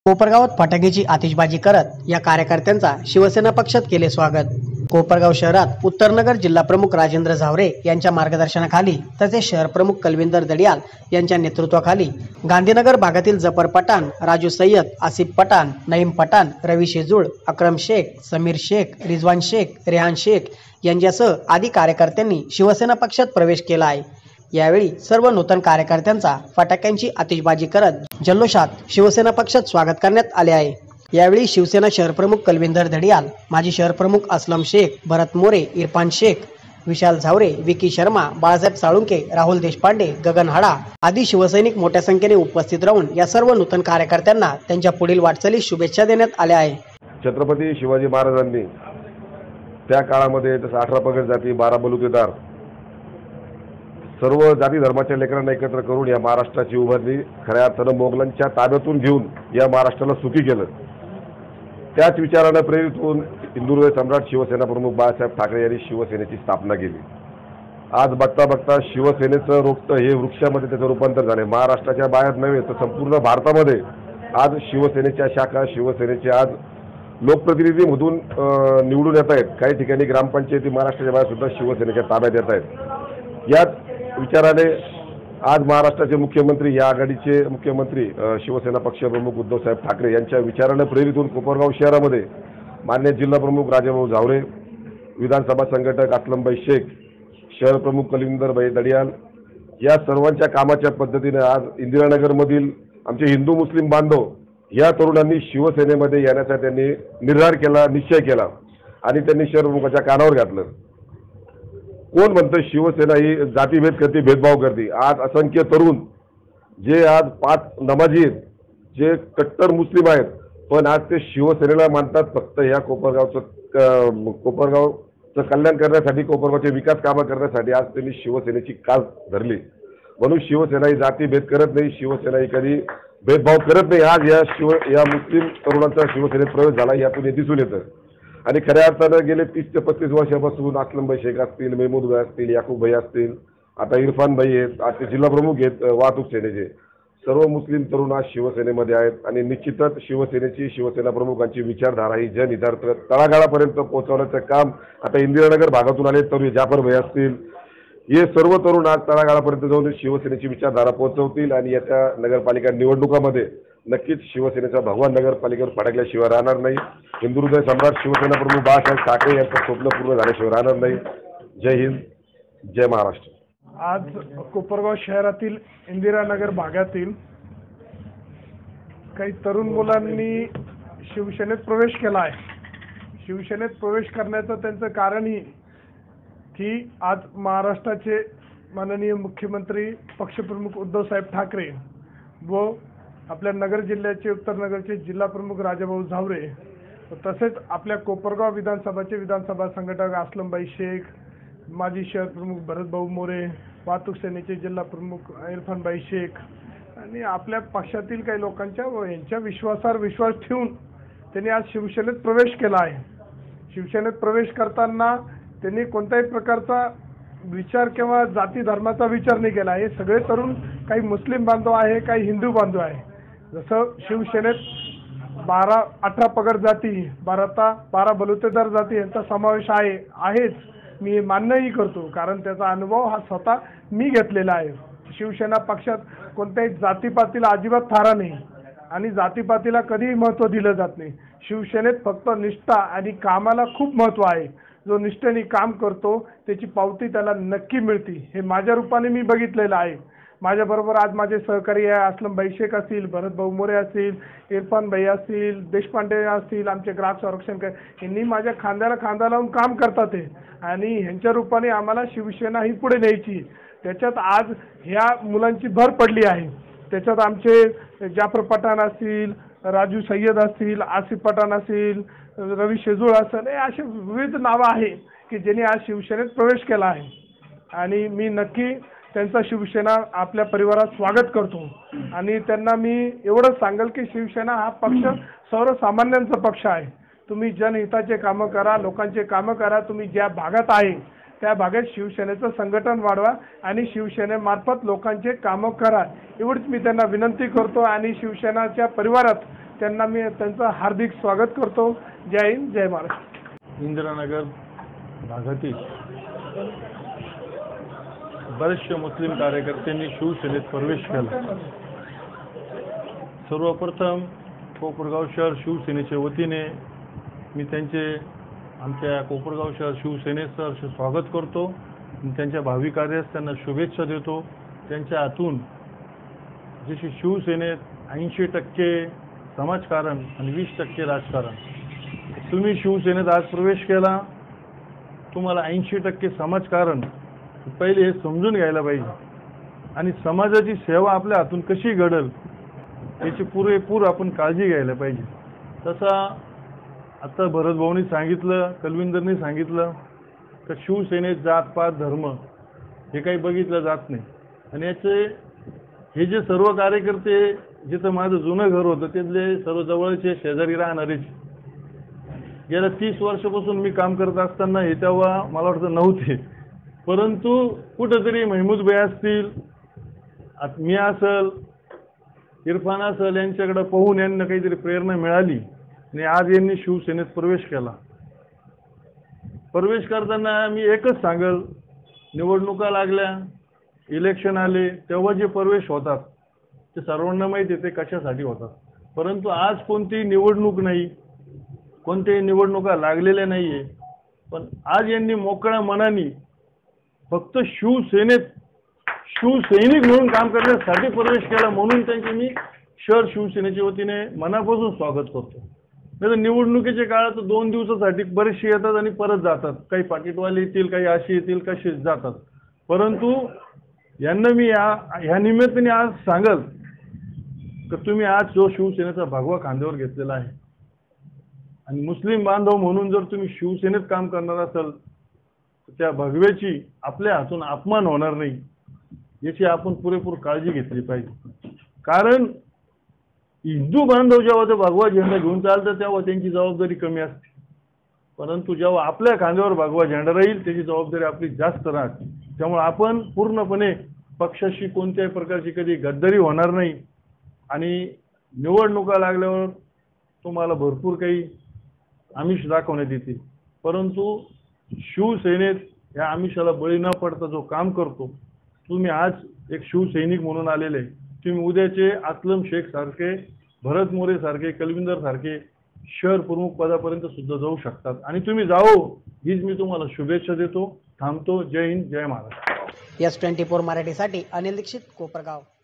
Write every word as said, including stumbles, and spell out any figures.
कोपरगावात फटाक्याची आतिषबाजी करत या कार्यकर्त्यांचा शिवसेना पक्षात केले स्वागत। कोपरगाव शहरात उत्तरनगर जिल्हा प्रमुख राजेंद्र झावरे यांच्या मार्गदर्शनाखाली तसेच शहर प्रमुख कलविंदर दडियाल यांच्या नेतृत्वाखाली गांधीनगर भागातील जफर पठाण, राजू सय्यद, आसिफ पठाण, नईम पठाण, रवी शेजूळ, अक्रम शेख, समीर शेख, रिजवान शेख, रेहान शेख यांच्यासह आदी कार्यकर्त्यांनी शिवसेना पक्षात प्रवेश केला आहे। यावेळी सर्व नूतन कार्यकर्त्यांचा फटाक्यांची आतिषबाजी करत जल्लोषात शिवसेना पक्षात स्वागत करण्यात आले आहे। यावेळी शिवसेना शहर प्रमुख कलविंदर दडियाल, माजी शहर प्रमुख असलम शेख, भरत मोरे, इरफान शेख, विशाल झावरे, विकी शर्मा, बाळासाहेब साळुंके, राहुल देशपांडे, गगन हाडा आदी शिवसैनिक मोठ्या संख्येने उपस्थित राहून या सर्व नूतन कार्यकर्त्यांना त्यांच्या पुढील वाटचालीस शुभेच्छा देण्यात आल्या आहे। छत्रपती शिवाजी महाराजांनी त्या काळामध्ये जसं अठरा पगड जाती, बारा बलुतेदार सर्व जाती धर्माच्या लेकरांना एकत्र करून या महाराष्ट्राची उभारणी खऱ्या अर्थानं मोगलांच्या ताब्यातून घेऊन या महाराष्ट्राला सुखी केलं। त्याच विचारानं प्रेरित होऊन हिंदुहृदय सम्राट शिवसेना प्रमुख बाळासाहेब ठाकरे यांनी शिवसेनेची स्थापना केली। आज बघता बघता शिवसेनेचं रोपटं हे वृक्षामध्ये त्याचं रूपांतर झाले। महाराष्ट्राच्या बाहेर नव्हे तर संपूर्ण भारतामध्ये आज शिवसेनेच्या शाखा, शिवसेनेचे आज लोकप्रतिनिधीमधून निवडून येत आहेत। काही ठिकाणी ग्रामपंचायती महाराष्ट्राच्या बाहेर सुद्धा शिवसेनेच्या ताब्यात येत आहेत। याच विचाराने आज महाराष्ट्राचे मुख्यमंत्री या आघाडीचे मुख्यमंत्री शिवसेना पक्षप्रमुख उद्धव साहेब ठाकरे यांच्या विचाराने प्रेरित होऊन कोपरगाव शहरामध्ये मान्य जिल्हा प्रमुख राजाभाऊ झावरे, विधानसभा संघटक असलमभाई शेख, शहर प्रमुख कलविंदर भाई दडियाल या सर्वांच्या कामाच्या पद्धतीने आज इंदिरानगरमधील आमचे हिंदू मुस्लिम बांधव या तरुणांनी शिवसेनेमध्ये येण्याचा त्यांनी निर्धार केला, निश्चय केला आणि त्यांनी शहर प्रमुखाच्या कानावर घातलं। कोण म्हणतं शिवसेना ही जातीभेद करते, भेदभाव करते? आज असंख्य तरुण जे आज पाच नमाजी आहेत, जे कट्टर मुस्लिम आहेत, पण आज ते शिवसेनेला मानतात फक्त या कोपरगावचं कोपरगावचं कल्याण करण्यासाठी, कोपरगावचे विकास कामं करण्यासाठी आज त्यांनी शिवसेनेची कास धरली। म्हणून शिवसेना ही जातीभेद करत नाही, शिवसेना ही कधी भेदभाव करत नाही। आज या शिव या मुस्लिम तरुणांचा शिवसेनेत प्रवेश झाला यातून हे दिसून येतं। आणि खऱ्या अर्थानं गेले तीस ते पस्तीस वर्षापासून असलमभाई शेख असतील, मेहमूद भाई असतील, याकूब भाई असतील, आता इरफान भाई आहेत, आता जिल्हा प्रमुख आहेत वाहतूक सेनेचे, सर्व मुस्लिम तरुण आज शिवसेनेमध्ये आहेत। आणि निश्चितच शिवसेनेची, शिवसेना प्रमुखांची विचारधारा ही जनहितार्थ तळागाळापर्यंत पोहोचवण्याचं काम आता इंदिरानगर भागातून आले तरुण जाफर भाई असतील, हे सर्व तरुण आज तळागाळापर्यंत जाऊन शिवसेनेची विचारधारा पोहोचवतील। आणि येत्या नगरपालिका निवडणुकामध्ये नक्कीच शिवसेनेचा भगवान नगरपालिकेवर फटकल्याशिवाय राहणार नाही। हिंदुहृदय सम्राट शिवसेना प्रमुख बाळासाहेब ठाकरे यांचं स्वप्न पूर्ण झाल्याशिवाय राहणार नाही। जय हिंद, जय महाराष्ट्र। आज कोपरगाव शहरातील इंदिरानगर भागातील काही तरुण मुलांनी शिवसेनेत प्रवेश केला आहे। शिवसेनेत प्रवेश करण्याचं त्यांचं कारण ही की आज महाराष्ट्राचे माननीय मुख्यमंत्री पक्षप्रमुख उद्धव साहेब ठाकरे व आपल्या नगर जिल्ह्याचे, उत्तर नगरचे जिल्हा प्रमुख राजाभाऊ झावरे, तसेच आपल्या कोपरगाव विधानसभाचे विधानसभा संघटक असलमभाई शेख, माजी शहर प्रमुख भरतभाऊ मोरे, वाहतूक सेनेचे जिल्हा प्रमुख इरफानभाई शेख आणि आपल्या पक्षातील काही लोकांच्या व यांच्या विश्वासावर विश्वास ठेवून त्यांनी आज शिवसेनेत प्रवेश केला आहे। शिवसेनेत प्रवेश करताना त्यांनी कोणत्याही प्रकारचा विचार किंवा जाती धर्माचा विचार नाही केला। हे सगळे तरुण काही मुस्लिम बांधव आहे, काही हिंदू बांधव आहे। जसं शिवसेनेत बारा अठरा पगड जाती, बारा बारा बलुतेदार जाती यांचा समावेश आहे आहेच, मी मान्यही करतो, कारण त्याचा अनुभव हा स्वतः मी घेतलेला आहे। शिवसेना पक्षात कोणत्याही जातीपातीला अजिबात थारा नाही आणि जातीपातीला कधीही महत्त्व दिलं जात नाही। शिवसेनेत फक्त निष्ठा आणि कामाला खूप महत्त्व आहे। जो निष्ठेने काम करतो त्याची पावती त्याला नक्की मिळते, हे माझ्या रूपाने मी बघितलेलं आहे। माझ्याबरोबर आज माझे सहकारी आहे, असलमभाई शेख असतील, भरतभाऊ मोरे असतील, इरफान भाई असतील, देशपांडे असतील, आमचे ग्राहक संरक्षण यांनी माझ्या खांद्याला खांदा लावून काम करतात ते आणि ह्यांच्या रूपाने आम्हाला शिवसेना ही पुढे न्यायची। त्याच्यात आज ह्या मुलांची भर पडली आहे। त्याच्यात आमचे जाफर पठाण असतील, राजू सय्यद असतील, आसिफ पठाण असतील, रवी शेजूळ असेल, हे असे विविध नावं आहे की ज्यांनी आज शिवसेनेत प्रवेश केला आहे आणि मी नक्की त्यांचा शिवसेना आपल्या परिवारात स्वागत करतो। आणि त्यांना मी एवढंच सांगेल की शिवसेना हा पक्ष सर्वसामान्यांचा पक्ष आहे। तुम्ही जनहिताचे कामं करा, लोकांचे कामं करा, तुम्ही ज्या भागात आहे त्या भागात शिवसेनेचं संघटन वाढवा आणि शिवसेनेमार्फत लोकांचे कामं करा, एवढीच मी त्यांना विनंती करतो। आणि शिवसेनाच्या परिवारात त्यांना मी त्यांचं हार्दिक स्वागत करतो. जय हिंद, जय महाराष्ट्र. इंदिरानगर भागातील बरेचशे मुस्लिम कार्यकर्त्यांनी शिवसेनेत प्रवेश केला. सर्वप्रथम कोपरगाव शहर शिवसेनेच्या वतीने मी त्यांचे आमच्या कोपरगाव शहर शिवसेनेचं स्वागत करतो. त्यांच्या भावी कार्यास त्यांना शुभेच्छा देतो. त्यांच्या हातून जशी शिवसेनेत ऐंशी टक्के समाजकारण आणि वीस टक्के राजकारण, तुम्ही शिवसेनेत आज प्रवेश केला, तुम्हाला ऐंशी टक्के समाजकारण पहिले हे समजून घ्यायला पाहिजे आणि समाजाची सेवा आपल्या हातून कशी घडेल याची पुरेपूर आपण काळजी घ्यायला पाहिजे. तसा आता भरत भाऊंनी सांगितलं, कलविंदरनी सांगितलं की शिवसेनेत जात पात धर्म हे काही बघितलं जात नाही. आणि याचे हे जे सर्व कार्यकर्ते, जिथं माझं जुनं घर होतं तिथले सर्व जवळचे शेजारी राहणारेच, गेल्या तीस वर्षापासून मी काम करत असताना हे तेव्हा मला वाटतं नव्हते, परंतु कुठंतरी महमूद भाई असतील, मी असल, इरफान असल, यांच्याकडे पाहून यांना काहीतरी प्रेरणा मिळाली आणि आज यांनी शिवसेनेत प्रवेश केला. प्रवेश करताना मी एकच सांगल, निवडणुका लागल्या, इलेक्शन आले, तेव्हा जे प्रवेश होतात ते सर्वांना माहिती आहे ते कशासाठी होतात. परंतु आज कोणतीही निवडणूक नाही, कोणत्याही निवडणुका लागलेल्या नाही आहे, पण आज यांनी मोकळ्या मनाने फक्त शिवसेनेत शिवसैनिक म्हणून काम करण्यासाठी प्रवेश केला, म्हणून त्यांचे मी शहर शिवसेनेच्या वतीने मनापासून स्वागत करतो. नाही तर निवडणुकीच्या काळात दोन दिवसासाठी बरेचसे येतात आणि परत जातात, काही पाकिटवाले येतील, काही असे येतील, कसे जातात. परंतु यांना मी या ह्या निमित्ताने आज सांगल की तुम्ही आज जो शिवसेनेचा भगवा खांद्यावर घेतलेला आहे आणि मुस्लिम बांधव म्हणून जर तुम्ही शिवसेनेत काम करणार असाल तर त्या भगव्याची आपल्या हातून अपमान होणार नाही याची आपण पुरेपूर काळजी घेतली पाहिजे. कारण हिंदू बांधव जेव्हा ते भगवा झेंडा घेऊन चालतात तेव्हा त्यांची जबाबदारी कमी असते, परंतु जेव्हा आपल्या खांद्यावर भगवा झेंडा राहील त्याची जबाबदारी आपली जास्त राहते. त्यामुळे आपण पूर्णपणे पक्षाशी कोणत्याही प्रकारची कधी गद्दारी होणार नाही आणि निवडणुका लागल्यावर तुम्हाला भरपूर काही आमिष दाखवण्यात येते, परंतु शिवसेनेत या आमिषाला बळी न पडता जो काम करतो, तुम्ही आज एक शिवसैनिक म्हणून आलेले, तुम्ही उद्याचे असलम शेख सारखे, भरत मोरे सारखे, कलविंदर सारखे शहर प्रमुख पदापर्यंत सुद्धा जाऊ शकतात आणि तुम्ही जाओ हीच मी तुम्हाला शुभेच्छा देतो. थांबतो. जय हिंद, जय महाराष्ट्र. एस ट्वेंटी फोर मराठीसाठी अनिल दीक्षित, कोपरगाव.